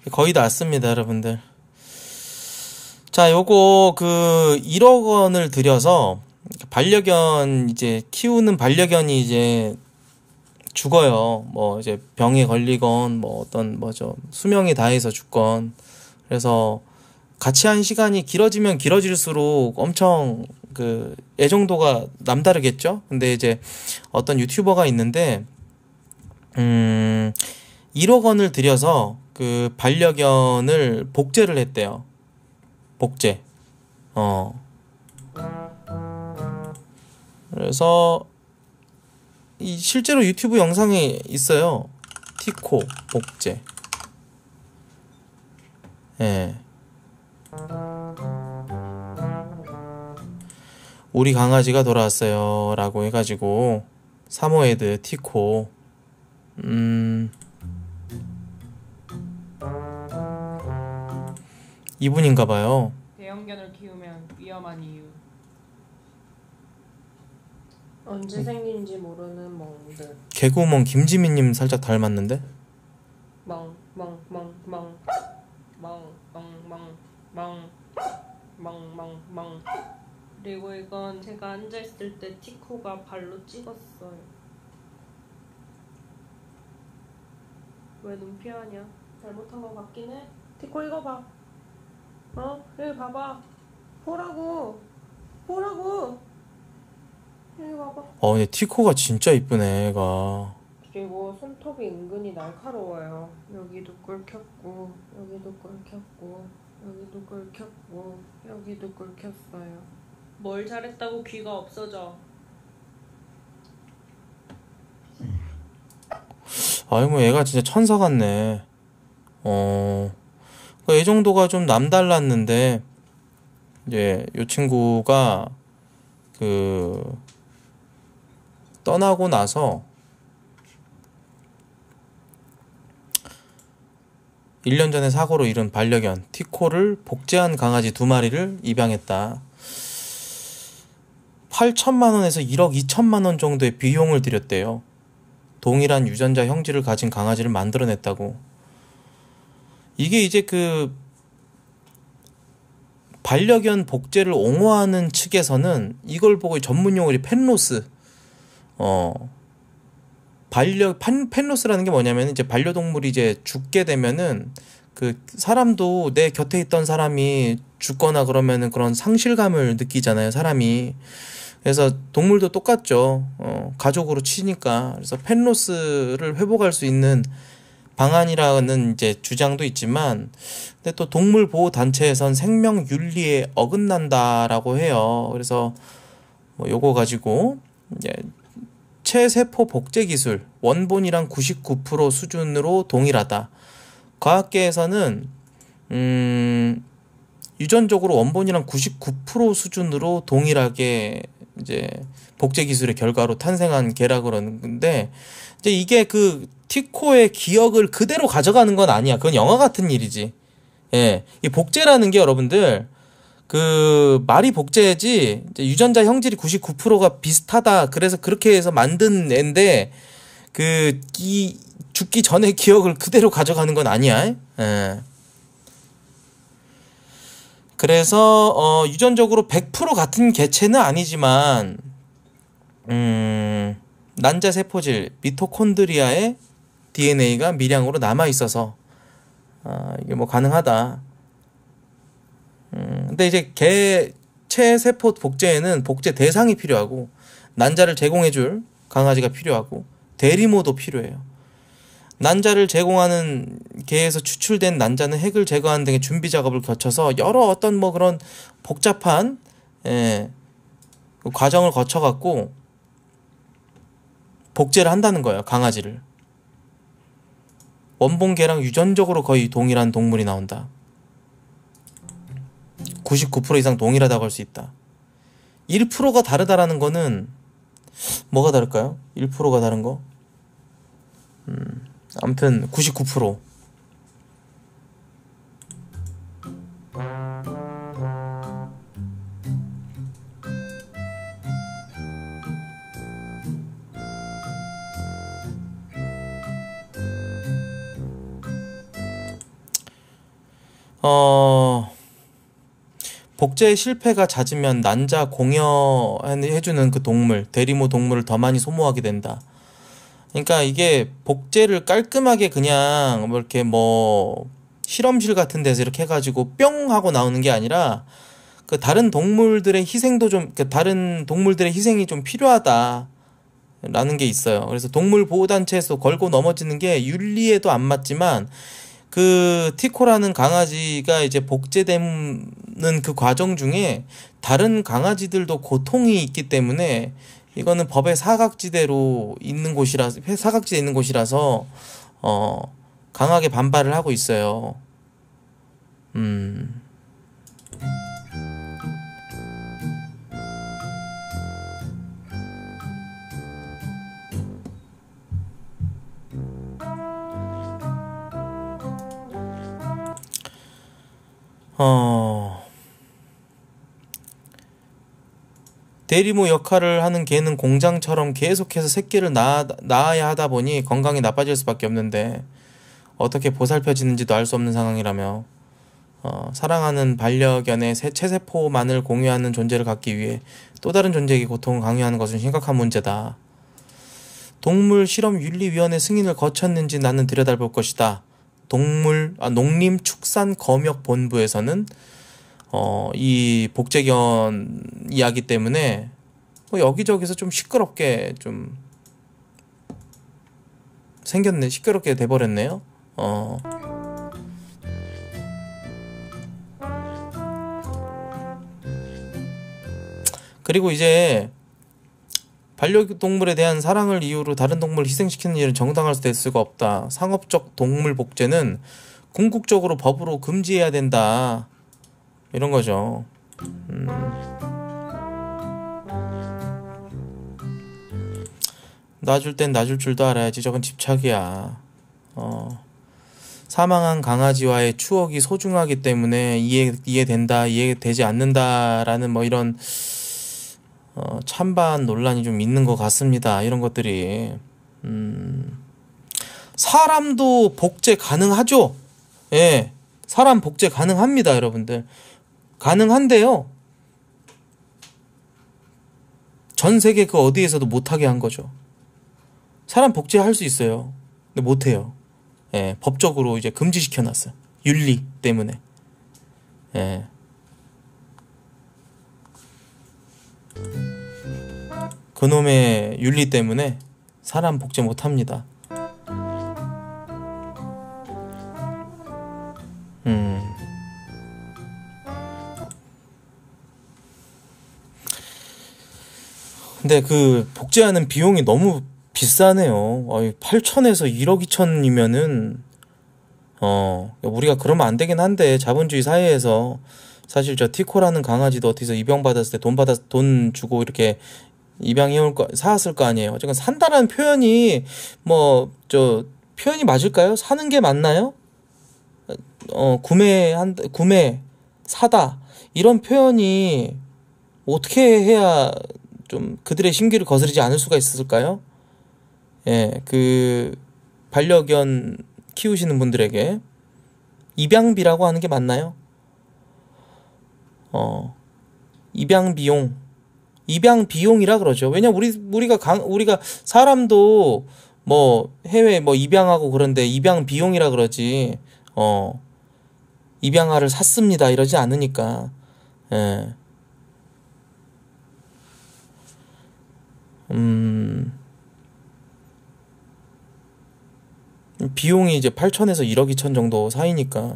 거의 다 왔습니다, 여러분들. 자, 요거 1억 원을 들여서 반려견 이제 키우는 반려견이 이제 죽어요. 뭐 이제 병에 걸리건 뭐 어떤 뭐죠 수명이 다해서 죽건. 그래서 같이 한 시간이 길어지면 길어질수록 엄청 애정도가 남다르겠죠. 근데 이제 어떤 유튜버가 있는데 1억 원을 들여서 그 반려견을 복제를 했대요. 복제. 그래서 실제로 유튜브 영상에 있어요. 티코 복제. 예. 우리 강아지가 돌아왔어요 라고 해가지고 사모예드 티코. 이분인가봐요. 대형견을 키우면 위험한 이유. 언제 생긴지 모르는 멍들. 개구멍 김지민님 살짝 닮았는데? 멍. 그리고 이건 제가 앉아있을 때 티코가 발로 찍었어요. 왜 눈 피하냐? 잘못한 거 같긴 해. 티코 이거 봐. 여기 봐봐. 보라고. 여기 봐봐. 근데 티코가 진짜 이쁘네, 얘가. 그리고 손톱이 은근히 날카로워요. 여기도 꿀켰고, 여기도 꿀켰고, 여기도 꿀켰고, 여기도 꿀켰어요. 뭘 잘했다고 귀가 없어져. 아이고, 얘가 진짜 천사 같네. 애정도가 좀 남달랐는데, 이제, 요 친구가, 떠나고 나서, 1년 전에 사고로 잃은 반려견, 티코를 복제한 강아지 2마리를 입양했다. 8천만원에서 1억 2천만원 정도의 비용을 들였대요. 동일한 유전자 형질을 가진 강아지를 만들어냈다고. 이게 이제 반려견 복제를 옹호하는 측에서는 이걸 보고 전문 용어로 펫로스. 펫로스라는 게 뭐냐면 이제 반려동물이 이제 죽게 되면은 사람도 내 곁에 있던 사람이 죽거나 그러면은 그런 상실감을 느끼잖아요, 사람이. 그래서 동물도 똑같죠. 가족으로 치니까. 그래서 펫로스를 회복할 수 있는 방안이라는 이제 주장도 있지만, 근데 또 동물 보호 단체에선 생명 윤리에 어긋난다라고 해요. 그래서 뭐 요거 가지고 이제 체세포 복제 기술 원본이랑 99% 수준으로 동일하다. 과학계에서는 유전적으로 원본이랑 99% 수준으로 동일하게 이제 복제 기술의 결과로 탄생한 개라 그러는데, 이제 이게 티코의 기억을 그대로 가져가는 건 아니야. 그건 영화 같은 일이지. 예. 이 복제라는 게 여러분들, 말이 복제지, 이제 유전자 형질이 99%가 비슷하다. 그래서 그렇게 해서 만든 애인데, 죽기 전에 기억을 그대로 가져가는 건 아니야. 예. 그래서, 유전적으로 100% 같은 개체는 아니지만, 난자 세포질, 미토콘드리아의 DNA가 미량으로 남아있어서, 이게 뭐 가능하다. 근데 이제 개체 세포 복제에는 복제 대상이 필요하고, 난자를 제공해줄 강아지가 필요하고, 대리모도 필요해요. 난자를 제공하는 개에서 추출된 난자는 핵을 제거하는 등의 준비 작업을 거쳐서 여러 어떤 뭐 그런 복잡한 과정을 거쳐갖고 복제를 한다는 거예요, 강아지를. 원본 개랑 유전적으로 거의 동일한 동물이 나온다. 99% 이상 동일하다고 할 수 있다. 1%가 다르다라는 거는 뭐가 다를까요? 1%가 다른 거? 아무튼 99%. 어, 복제의 실패가 잦으면 난자 공여해주는 그 동물, 대리모 동물을 더 많이 소모하게 된다. 그러니까 이게 복제를 깔끔하게 그냥 뭐 이렇게 뭐 실험실 같은 데서 이렇게 해가지고 뿅 하고 나오는 게 아니라 그 다른 동물들의 희생도 좀, 그 다른 동물들의 희생이 좀 필요하다라는 게 있어요. 그래서 동물보호단체에서 걸고 넘어지는 게 윤리에도 안 맞지만 그 티코라는 강아지가 이제 복제되는 그 과정 중에 다른 강아지들도 고통이 있기 때문에 이거는 법의 사각지대로 있는 곳이라서 사각지대에 있는 곳이라서 강하게 반발을 하고 있어요. 음. 대리모 역할을 하는 개는 공장처럼 계속해서 새끼를 낳아야 하다 보니 건강이 나빠질 수밖에 없는데 어떻게 보살펴지는지도 알 수 없는 상황이라며 사랑하는 반려견의 체세포만을 공유하는 존재를 갖기 위해 또 다른 존재에게 고통을 강요하는 것은 심각한 문제다. 동물실험윤리위원회 승인을 거쳤는지 나는 들여다볼 것이다. 농림축산검역본부에서는 이 복제견 이야기 때문에 뭐 여기저기서 좀 시끄럽게 좀 생겼네. 시끄럽게 돼버렸네요. 그리고 이제 반려동물에 대한 사랑을 이유로 다른 동물을 희생시키는 일은 정당할 수가 없다. 상업적 동물 복제는 궁극적으로 법으로 금지해야 된다. 이런 거죠. 놔줄 땐 놔줄 줄도 알아야지. 저건 집착이야. 사망한 강아지와의 추억이 소중하기 때문에 이해된다, 이해되지 않는다라는 뭐 이런 찬반 논란이 좀 있는 것 같습니다. 이런 것들이 사람도 복제 가능하죠. 예, 사람 복제 가능합니다, 여러분들. 가능한데요. 전 세계 그 어디에서도 못하게 한 거죠. 사람 복제할 수 있어요. 근데 못해요. 예, 법적으로 이제 금지시켜놨어요. 윤리 때문에. 예. 그놈의 윤리 때문에 사람 복제 못합니다. 근데 그 복제하는 비용이 너무 비싸네요. 8천에서 1억 2천이면은 우리가 그러면 안 되긴 한데 자본주의 사회에서 사실 저 티코라는 강아지도 어디서 입양받았을 때 돈 주고 이렇게 사왔을 거 아니에요. 어쨌든 산다라는 표현이 표현이 맞을까요? 사는 게 맞나요? 구매, 사다 이런 표현이 어떻게 해야 좀 그들의 심기를 거스르지 않을 수가 있을까요? 예, 그 반려견 키우시는 분들에게 입양비라고 하는 게 맞나요? 입양비용이라 그러죠. 왜냐면 우리가 사람도 뭐 해외 뭐 입양하고 그런데 입양비용이라 그러지, 입양아를 샀습니다 이러지 않으니까. 예. 비용이 이제 8천에서 1억 2천 정도 사이니까,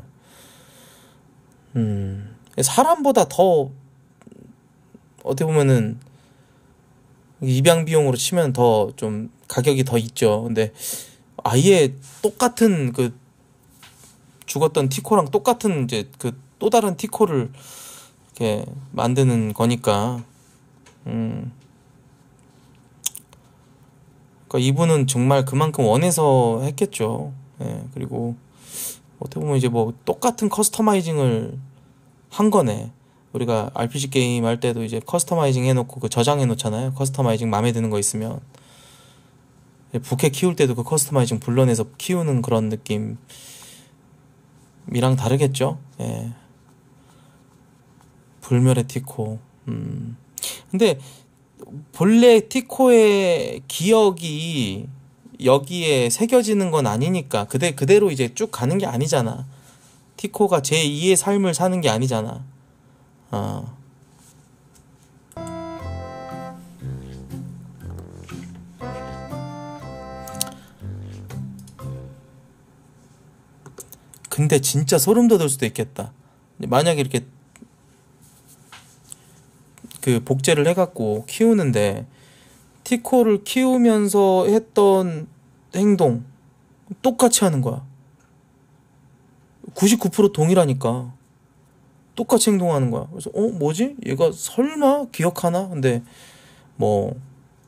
사람보다 더, 어떻게 보면은, 입양 비용으로 치면 더 좀 가격이 더 있죠. 근데 아예 똑같은 죽었던 티코랑 똑같은 이제 또 다른 티코를 이렇게 만드는 거니까, 그러니까 이분은 정말 그만큼 원해서 했겠죠. 예, 그리고 어떻게 보면 이제 뭐 똑같은 커스터마이징을 한 거네. 우리가 RPG 게임 할 때도 이제 커스터마이징 해놓고 저장해 놓잖아요. 커스터마이징 마음에 드는 거 있으면. 부캐 키울 때도 그 커스터마이징 불러내서 키우는 그런 느낌. 미랑 다르겠죠. 예. 불멸의 티코. 근데 본래 티코의 기억이 여기에 새겨지는 건 아니니까 그대로 이제 쭉 가는 게 아니잖아. 티코가 제2의 삶을 사는 게 아니잖아. 근데 진짜 소름 돋을 수도 있겠다. 만약에 이렇게 그 복제를 해갖고 키우는데 티코를 키우면서 했던 행동 똑같이 하는 거야. 99% 동일하니까 똑같이 행동하는 거야. 그래서 뭐지? 얘가 설마 기억하나? 근데 뭐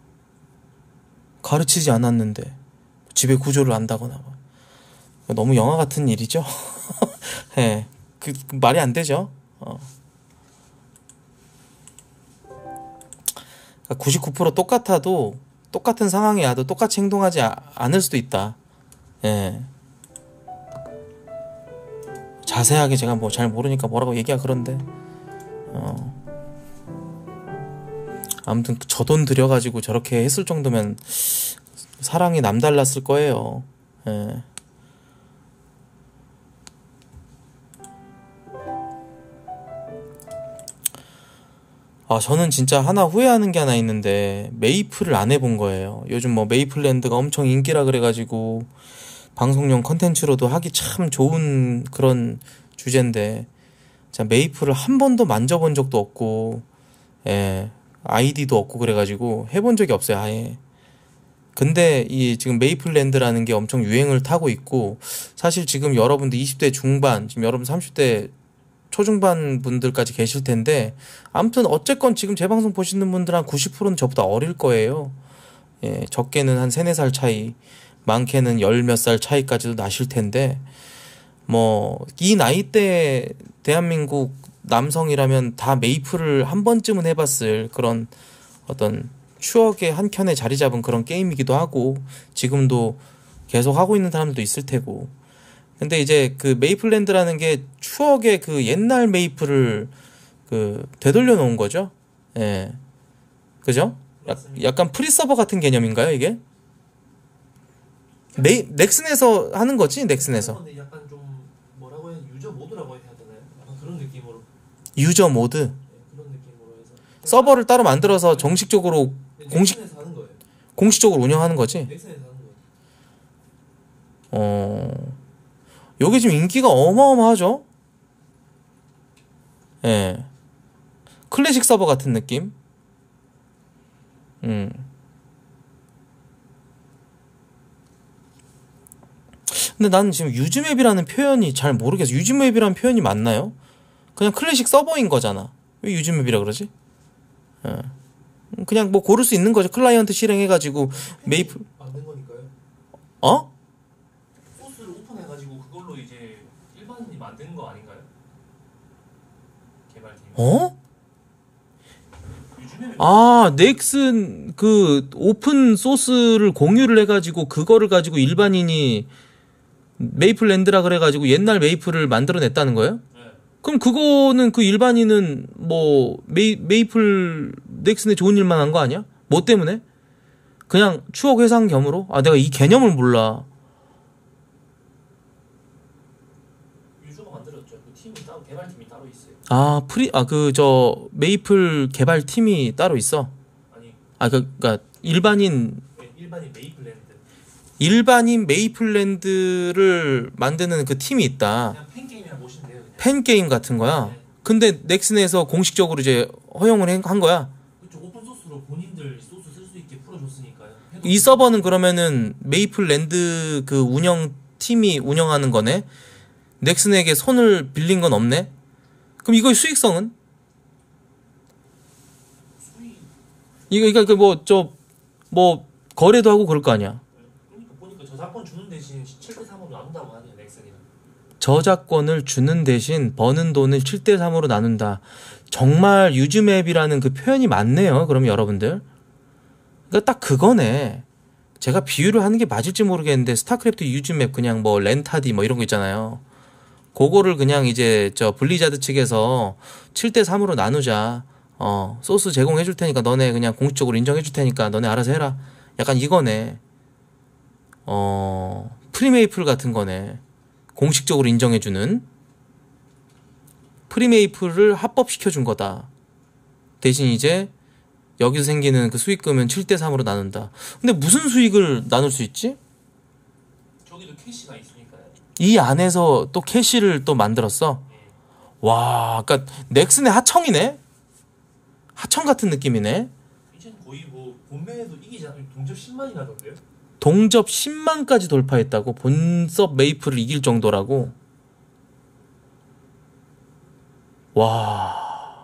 가르치지 않았는데 집에 구조를 안다거나 막. 너무 영화 같은 일이죠. 예, 그 말이 안 되죠. 99% 똑같아도 똑같은 상황이 와도 똑같이 행동하지 않을 수도 있다. 예. 자세하게 제가 뭐 잘 모르니까 뭐라고 얘기하기 그런데 아무튼 저 돈 들여가지고 저렇게 했을 정도면 사랑이 남달랐을 거예요. 예. 저는 진짜 하나 후회하는 게 하나 있는데 메이플을 안 해본 거예요. 요즘 뭐 메이플랜드가 엄청 인기라 그래가지고 방송용 컨텐츠로도 하기 참 좋은 그런 주제인데 자 메이플을 한 번도 만져본 적도 없고 예, 아이디도 없고 그래가지고 해본 적이 없어요 아예. 근데 이 지금 메이플랜드라는 게 엄청 유행을 타고 있고 사실 지금 여러분들 20대 중반 지금 여러분 30대 초중반 분들까지 계실 텐데 아무튼 어쨌건 지금 제 방송 보시는 분들 한 90%는 저보다 어릴 거예요. 예, 적게는 한 3, 4살 차이, 많게는 열 몇 살 차이까지도 나실 텐데 뭐 이 나이대 대한민국 남성이라면 다 메이플을 한 번쯤은 해봤을 그런 어떤 추억의 한 켠에 자리 잡은 그런 게임이기도 하고 지금도 계속 하고 있는 사람들도 있을 테고 근데 이제 그 메이플랜드라는 게 추억의 그 옛날 메이플을 그 되돌려 놓은 거죠. 예. 그죠? 약간 프리서버 같은 개념인가요, 이게? 넥슨에서 하는 거지, 넥슨에서. 근데 약간 좀 뭐라고 해야 유저 모드라고 해야 되나요? 약간 그런 느낌으로. 유저 모드. 네, 그런 느낌으로 해서. 서버를 따로 만들어서 정식적으로 넥슨에서 하는 거예요. 공식적으로 운영하는 거지. 넥슨에서 하는 거예요. 여기 지금 인기가 어마어마하죠? 예. 클래식 서버 같은 느낌? 근데 나는 지금 유즈맵이라는 표현이 잘 모르겠어. 유즈맵이라는 표현이 맞나요? 그냥 클래식 서버인 거잖아. 왜 유즈맵이라 그러지? 예. 그냥 뭐 고를 수 있는 거죠. 클라이언트 실행해가지고 메이플 만든 거니까요. 어? 소스를 오픈해가지고 그걸로 이제 일반인이 만든 거 아닌가요? 개발팀. 넥슨 그 오픈 소스를 공유를 해가지고 그거를 가지고 일반인이 메이플랜드라 그래가지고 옛날 메이플을 만들어냈다는 거예요? 네. 그럼 그거는 그 일반인은 뭐 메이플 넥슨에 좋은 일만 한 거 아니야? 뭐 때문에? 그냥 추억 회상 겸으로? 내가 이 개념을 몰라. 유저가 만들었죠. 그 팀이 따로 개발팀이 따로 있어요. 메이플 개발팀이 따로 있어? 아니. 그러니까 일반인 메이플랜드. 메이플랜드를 만드는 그 팀이 있다. 그냥 팬게임이라 보시면 돼요. 그냥. 팬게임 같은 거야? 네. 근데 넥슨에서 공식적으로 이제 허용을 한 거야? 그쪽 오픈 소스로 본인들 소스 쓸 수 있게 풀어줬으니까요. 이 서버는 그러면은 메이플랜드 그 운영팀이 운영하는 거네? 넥슨에게 손을 빌린 건 없네? 그럼 이거의 수익성은? 이거 거래도 하고 그럴 거 아니야? 그러니까 보니까 저작권 주는 대신 7대3으로 나눈다고 하네요. 넥슨이랑. 저작권을 주는 대신 버는 돈을 7대3으로 나눈다. 정말 유즈맵이라는 그 표현이 맞네요. 그럼 여러분들. 그러니까 딱 그거네. 제가 비유를 하는 게 맞을지 모르겠는데 스타크래프트 유즈맵 그냥 뭐 렌타디 뭐 이런 거 있잖아요. 그거를 그냥 이제 저 블리자드 측에서 7대 3으로 나누자. 소스 제공해 줄 테니까 너네 그냥 공식적으로 인정해 줄 테니까 너네 알아서 해라. 약간 이거네. 프리메이플 같은 거네. 공식적으로 인정해 주는 프리메이플을 합법시켜 준 거다. 대신 이제 여기서 생기는 그 수익금은 7대 3으로 나눈다. 근데 무슨 수익을 나눌 수 있지? 저기도 캐시가 있으니까요. 이 안에서 또 캐시를 또 만들었어. 와, 그러니까 넥슨의 하청이네. 하청 같은 느낌이네. 이제는 거의 뭐 본매에도 이기지 않으면 동접 10만이 나던데요? 동접 10만까지 돌파했다고. 본섭 메이플을 이길 정도라고. 와.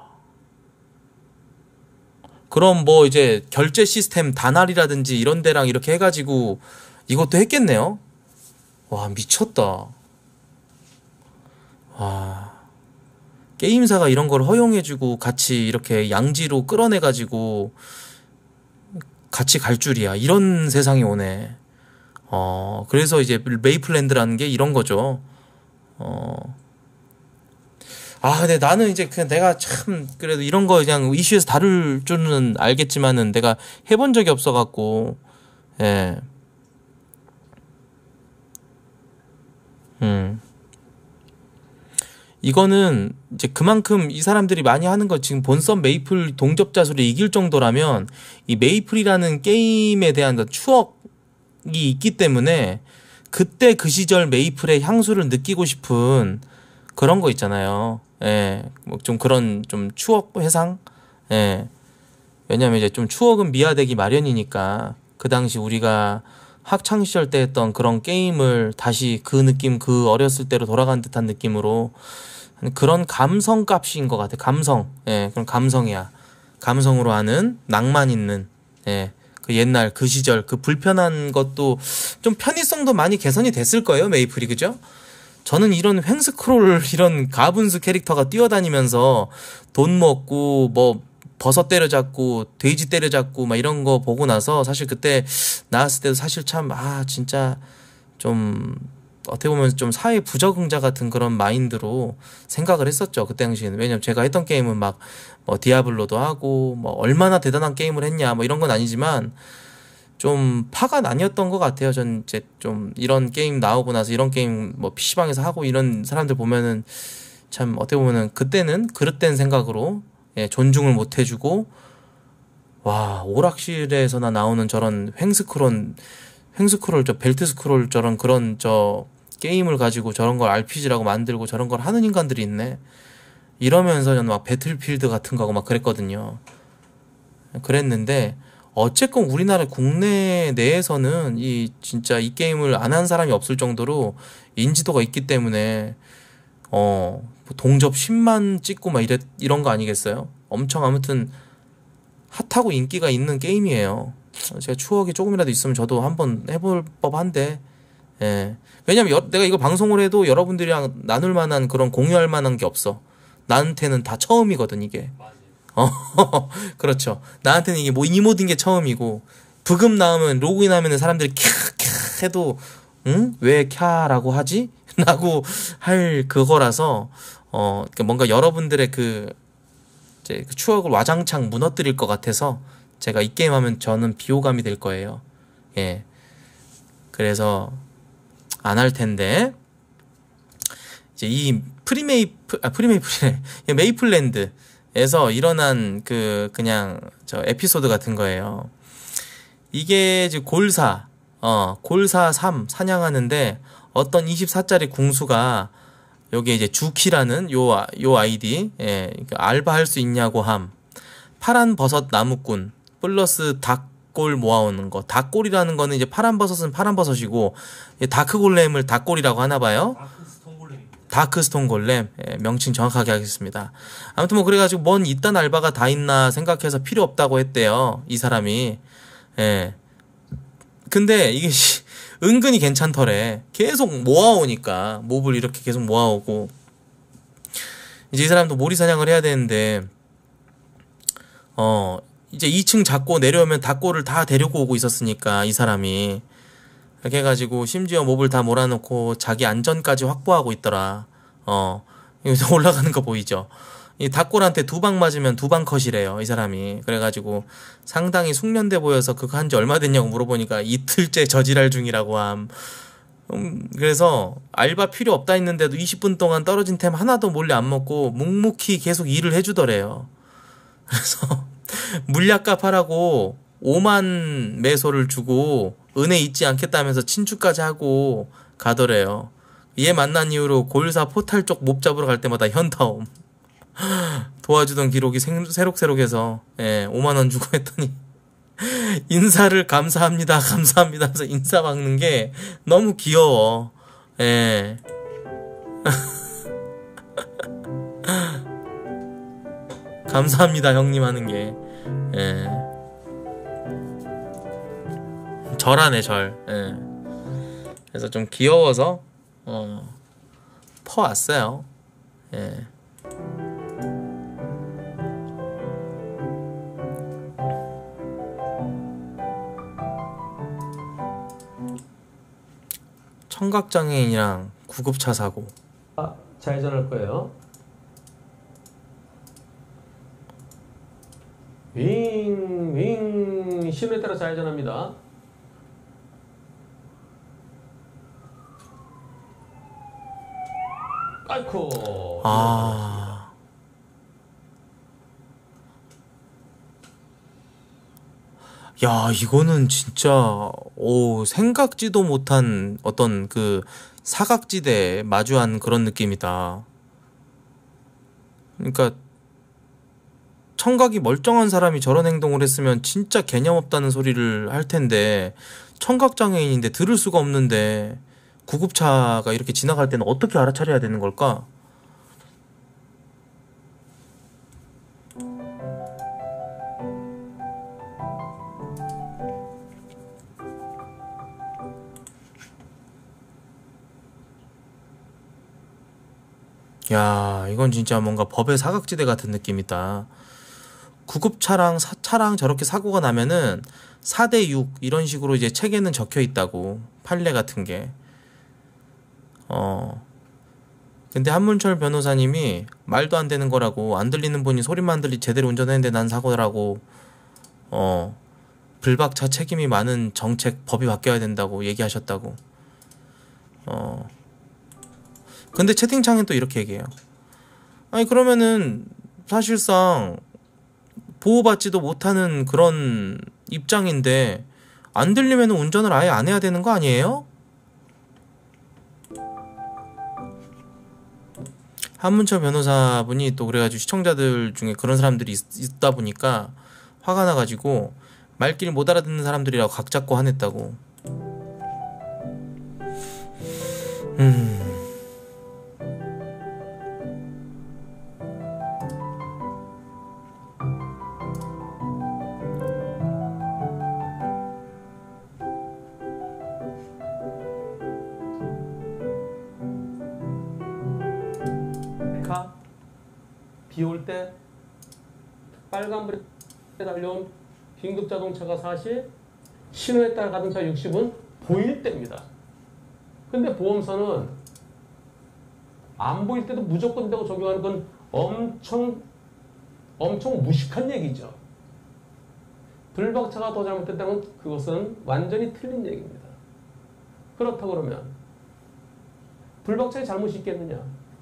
그럼 뭐 이제 결제 시스템 다날이라든지 이런 데랑 이렇게 해가지고 이것도 했겠네요. 와, 미쳤다. 와. 게임사가 이런 걸 허용해주고 같이 이렇게 양지로 끌어내가지고 같이 갈 줄이야. 이런 세상이 오네. 그래서 이제 메이플랜드라는 게 이런 거죠. 근데 나는 이제 그냥 내가 참 그래도 이런 거 그냥 이슈에서 다룰 줄은 알겠지만은 내가 해본 적이 없어갖고, 예. 이거는 이제 그만큼 이 사람들이 많이 하는 거 지금 본선 메이플 동접자 수를 이길 정도라면 이 메이플이라는 게임에 대한 그 추억이 있기 때문에 그때 그 시절 메이플의 향수를 느끼고 싶은 그런 거 있잖아요. 예, 뭐 좀 그런 좀 추억 회상. 예, 왜냐면 이제 좀 추억은 미화되기 마련이니까 그 당시 우리가 학창 시절 때 했던 그런 게임을 다시 그 느낌, 그 어렸을 때로 돌아간 듯한 느낌으로 그런 감성 값인 것 같아. 감성. 예, 그런 감성이야. 감성으로 하는 낭만 있는. 예. 그 옛날 그 시절 그 불편한 것도 좀 편의성도 많이 개선이 됐을 거예요, 메이플이. 그죠? 저는 이런 횡스크롤 이런 가분수 캐릭터가 뛰어다니면서 돈 먹고 뭐 버섯 때려잡고 돼지 때려잡고 막 이런 거 보고 나서 사실 그때 나왔을 때도 사실 참 진짜 좀 어떻게 보면 좀 사회 부적응자 같은 그런 마인드로 생각을 했었죠. 그때 당시에는. 왜냐면 제가 했던 게임은 막 뭐 디아블로도 하고 뭐 얼마나 대단한 게임을 했냐 뭐 이런 건 아니지만 좀 파가 나뉘었던 것 같아요. 전 이제 좀 이런 게임 나오고 나서 이런 게임 뭐 PC방에서 하고 이런 사람들 보면은 참 어떻게 보면은 그때는 그릇된 생각으로 존중을 못 해주고 와, 오락실에서나 나오는 저런 횡스크롤 저 벨트 스크롤 저런 그런 저 게임을 가지고 저런 걸 RPG라고 만들고 저런 걸 하는 인간들이 있네. 이러면서 저는 막 배틀필드 같은 거 하고 막 그랬거든요. 그랬는데 어쨌건 우리나라 국내 내에서는 이 진짜 이 게임을 안 한 사람이 없을 정도로 인지도가 있기 때문에 동접 10만 찍고 막 이런 거 아니겠어요? 엄청 아무튼 핫하고 인기가 있는 게임이에요. 제가 추억이 조금이라도 있으면 저도 한번 해볼 법한데, 예. 왜냐면 내가 이거 방송을 해도 여러분들이랑 나눌 만한 그런 공유할 만한 게 없어. 나한테는 다 처음이거든, 이게. 맞아요. 그렇죠. 나한테는 이게 뭐 이 모든 게 처음이고, 브금 나오면 로그인 하면은 사람들이 캬 해도, 응? 왜 캬라고 하지? 라고 할 그거라서, 뭔가 여러분들의 이제 그 추억을 와장창 무너뜨릴 것 같아서, 제가 이 게임 하면 저는 비호감이 될 거예요. 예. 그래서, 안 할 텐데, 이제 이 프리메이플이래. 메이플랜드에서 일어난 그냥 에피소드 같은 거예요. 이게 이제 골사 3 사냥하는데 어떤 24짜리 궁수가 여기에 이제 주키라는 요 아이디, 알바할 수 있냐고 함. 파란 버섯 나무꾼 플러스 닭골 모아오는 거. 닭골이라는 거는 이제 파란 버섯은 파란 버섯이고 다크 골렘을 닭골이라고 하나 봐요. 다크스톤 골렘. 명칭 정확하게 하겠습니다. 아무튼 뭐 그래가지고 뭔 이딴 알바가 다 있나 생각해서 필요 없다고 했대요, 이 사람이. 근데 이게 은근히 괜찮더래. 계속 모아오니까 몹을 이렇게 계속 모아오고 이제 이 사람도 모리 사냥을 해야 되는데 이제 2층 잡고 내려오면 닭골을 다 데리고 오고 있었으니까 이 사람이 이렇게 해가지고 심지어 몹을 다 몰아놓고 자기 안전까지 확보하고 있더라. 여기서 올라가는 거 보이죠? 이 닭골한테 2방 맞으면 2방 컷이래요, 이 사람이. 그래가지고 상당히 숙련돼 보여서 그거 한 지 얼마 됐냐고 물어보니까 이틀째 저지랄 중이라고 함. 그래서 알바 필요 없다 했는데도 20분 동안 떨어진 템 하나도 몰래 안 먹고 묵묵히 계속 일을 해주더래요. 그래서 물약값 하라고 5만 매소를 주고 은혜 잊지 않겠다면서 친추까지 하고 가더래요. 얘 만난 이후로 골사 포탈 쪽 몹 잡으러 갈 때마다 현타옴. 도와주던 기록이 새록새록해서 5만원 주고 했더니 인사를 감사합니다 감사합니다 하면서 인사 막는 게 너무 귀여워. 예. 감사합니다 형님 하는 게 절하네 절. 그래서 좀 귀여워서 퍼왔어요. 청각장애인이랑 구급차 사고. 좌회전할 거예요. 윙 신호에 따라 좌회전합니다. 아이쿠. 야, 이거는 진짜 생각지도 못한 어떤 그 사각지대에 마주한 그런 느낌이다. 그러니까 청각이 멀쩡한 사람이 저런 행동을 했으면 진짜 개념 없다는 소리를 할 텐데, 청각장애인인데 들을 수가 없는데 구급차가 이렇게 지나갈 때는 어떻게 알아차려야 되는 걸까? 야, 이건 진짜 뭔가 법의 사각지대 같은 느낌이다. 구급차랑 차랑 저렇게 사고가 나면은 4대 6 이런 식으로 이제 책에는 적혀 있다고, 판례 같은 게. 근데 한문철 변호사님이 말도 안 되는 거라고, 안 들리는 분이 소리만 들리 제대로 운전했는데 난 사고라고, 불박차 책임이 많은 정책, 법이 바뀌어야 된다고 얘기하셨다고. 근데 채팅창엔 또 이렇게 얘기해요. 아니 그러면은 사실상 보호받지도 못하는 그런 입장인데 안 들리면 운전을 아예 안 해야 되는 거 아니에요? 한문철 변호사분이 또 그래가지고 시청자들 중에 그런 사람들이 있다 보니까 화가 나가지고 말귀를 못 알아듣는 사람들이라고 각 잡고 화냈다고. 비 올 때 빨간불에 달려온 긴급자동차가 40, 신호에 따라 가던 차 60은 보일 때입니다. 근데 보험사는 안 보일 때도 무조건 되고 적용하는 건 엄청 무식한 얘기죠. 불박차가 더 잘못됐다면 그것은 완전히 틀린 얘기입니다. 그렇다고 그러면 불박차의 잘못이 있겠느냐?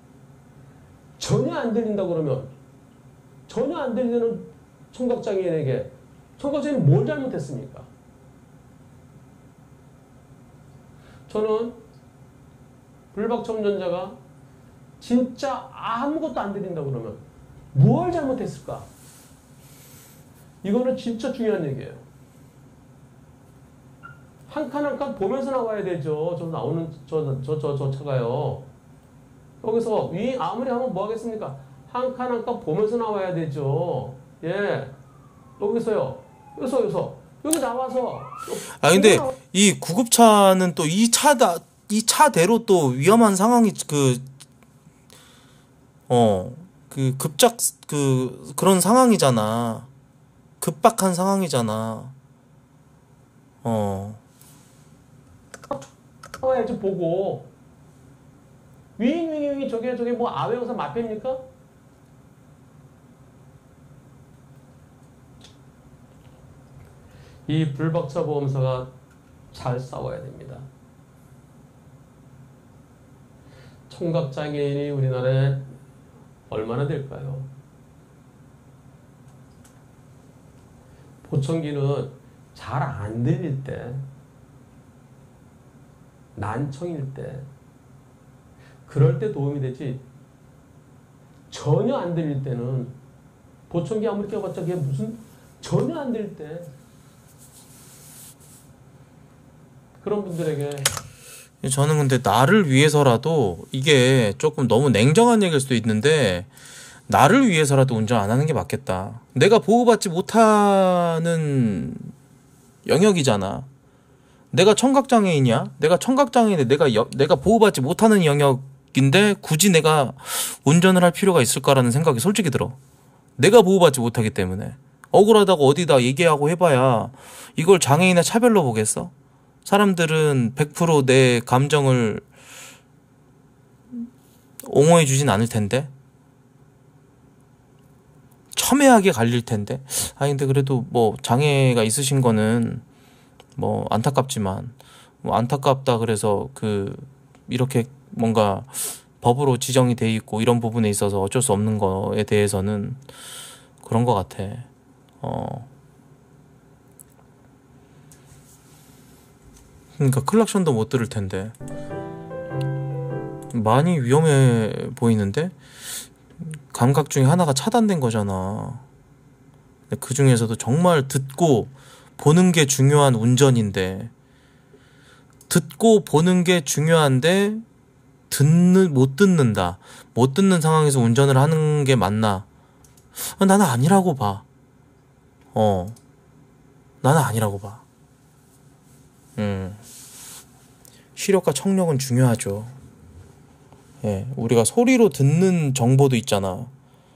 전혀 안 들린다고 그러면, 전혀 안 들리는 청각장애인에게 청각장애인은 뭘 잘못했습니까? 저는 불박차 운전자가 진짜 아무것도 안 들린다고 그러면 뭘 잘못했을까? 이거는 진짜 중요한 얘기예요. 한 칸 한 칸 보면서 나와야 되죠. 저 나오는 저 차가요. 여기서 아무리 하면 뭐 하겠습니까? 한 칸 한 칸 보면서 나와야 되죠. 예. 여기서요. 여기서. 여기 나와서. 근데 이 구급차는 또 이 차대로 또 위험한 상황이 급작 그런 상황이잖아. 급박한 상황이잖아. 나와야지 보고. 윙윙윙 저게 뭐 아외형사 마패입니까? 이 불박사 보험사가 잘 싸워야 됩니다. 청각장애인이 우리나라에 얼마나 될까요? 보청기는 잘 안 들릴 때, 난청일 때, 그럴 때 도움이 되지, 전혀 안 들릴 때는, 보청기 아무리 껴봤자 그게 무슨, 전혀 안 들릴 때, 그런 분들에게 저는 근데 나를 위해서라도 이게 조금 너무 냉정한 얘기일 수도 있는데 나를 위해서라도 운전 안 하는 게 맞겠다. 내가 보호받지 못하는 영역이잖아. 내가 청각장애인이야. 내가 청각장애인인데 내가 보호받지 못하는 영역인데 굳이 내가 운전을 할 필요가 있을까라는 생각이 솔직히 들어. 내가 보호받지 못하기 때문에. 억울하다고 어디다 얘기하고 해봐야 이걸 장애인의 차별로 보겠어? 사람들은 100% 내 감정을 옹호해 주진 않을 텐데, 첨예하게 갈릴 텐데. 아니 근데 그래도 뭐 장애가 있으신 거는 뭐 안타깝지만, 뭐 안타깝다 그래서 이렇게 뭔가 법으로 지정이 돼 있고 이런 부분에 있어서 어쩔 수 없는 거에 대해서는 그런 거 같아. 그러니까 클락션도 못 들을 텐데 많이 위험해 보이는데 감각 중에 하나가 차단된 거잖아. 그 중에서도 정말 듣고 보는 게 중요한 운전인데, 듣고 보는 게 중요한데 못 듣는다. 못 듣는 상황에서 운전을 하는 게 맞나? 나는 아니라고 봐. 나는 아니라고 봐. 시력과 청력은 중요하죠. 예, 우리가 소리로 듣는 정보도 있잖아.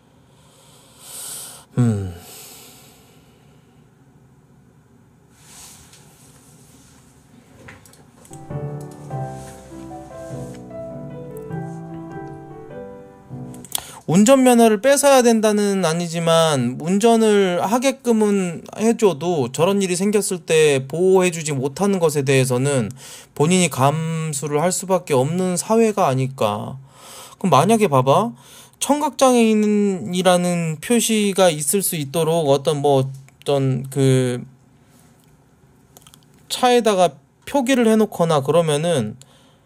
운전면허를 뺏어야 된다는 아니지만 운전을 하게끔은 해줘도 저런 일이 생겼을 때 보호해주지 못하는 것에 대해서는 본인이 감수를 할 수밖에 없는 사회가 아닐까. 그럼 만약에 봐봐, 청각장애인이라는 표시가 있을 수 있도록 어떤 차에다가 표기를 해놓거나 그러면은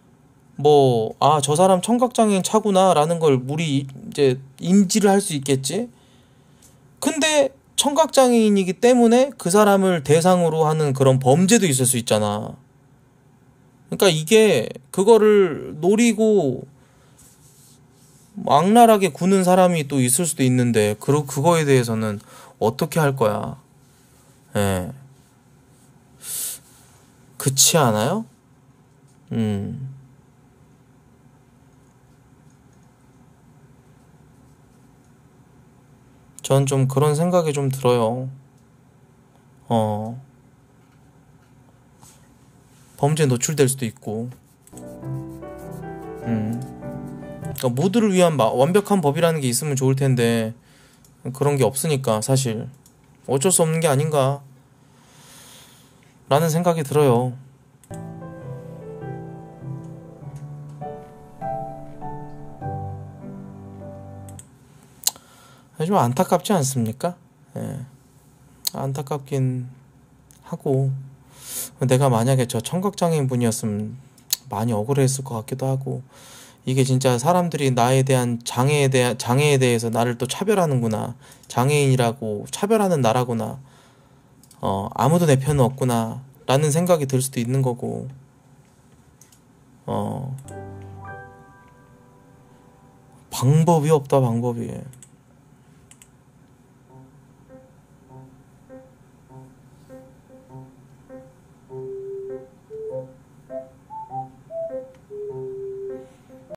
저 사람 청각장애인 차구나 라는 걸 우리 이제 인지를 할 수 있겠지. 근데 청각장애인이기 때문에 그 사람을 대상으로 하는 그런 범죄도 있을 수 있잖아. 그러니까 이게 그거를 노리고 악랄하게 구는 사람이 또 있을 수도 있는데 그거에 대해서는 어떻게 할 거야. 예. 그렇지 않아요? 전 좀 그런 생각이 좀 들어요. 범죄에 노출될 수도 있고. 그러니까 모두를 위한 완벽한 법이라는 게 있으면 좋을 텐데 그런 게 없으니까 사실 어쩔 수 없는 게 아닌가 라는 생각이 들어요. 좀 안타깝지 않습니까? 예. 안타깝긴 하고, 내가 만약에 저 청각장애인 분이었으면 많이 억울했을 것 같기도 하고, 이게 진짜 사람들이 나에 대한 장애에 대해서 나를 또 차별하는구나, 장애인이라고 차별하는 나라구나, 아무도 내 편은 없구나 라는 생각이 들 수도 있는 거고, 방법이 없다. 방법이.